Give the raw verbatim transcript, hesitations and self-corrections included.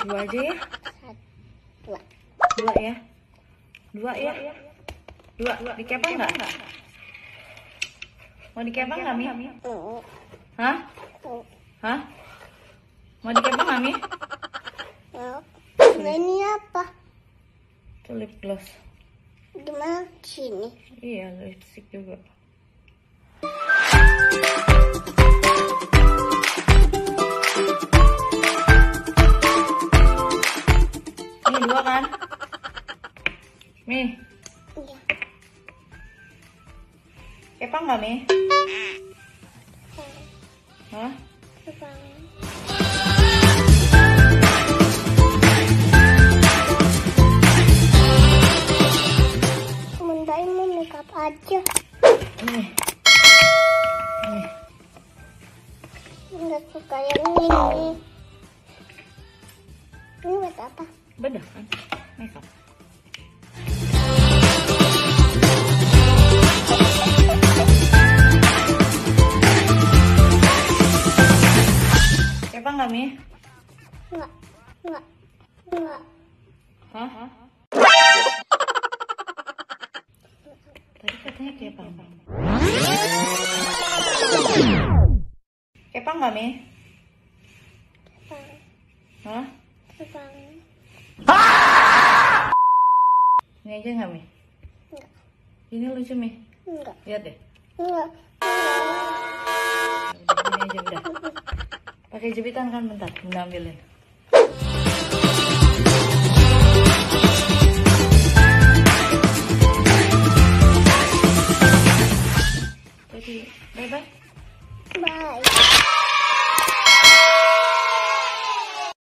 Dua aja ya? Dua. Dua ya? Dua ya? Dua. Dikepang nggak? Mau dikepang nggak, Mi? Tuh. Hah? Tuh. Hah? Mau dikepang nggak, Mi? Tuh. Nah, ini apa? Itu lip gloss. Gimana sini? Iya, lipstick juga. Ini dua kan? Mi, Iya. kepang nggak, Mi? Hah? Kepang. Sementara mau makeup aja. Nih. Nih. Nggak suka yang ini. Ini buat apa? Bedah kan? Makeup. Kepang nggak, Mi? Enggak. Enggak. Enggak. Hah? Tadi katanya kepang. Kepang nggak, Mi? Kepang. Hah? Kepang. Ini aja nggak, Mi? Enggak. Ini lucu, Mi. Enggak. Lihat deh. Enggak. Udah, ini aja udah. Pakai jepitan kan, bentar, Bunda ambilin. Jadi, bye-bye. Bye.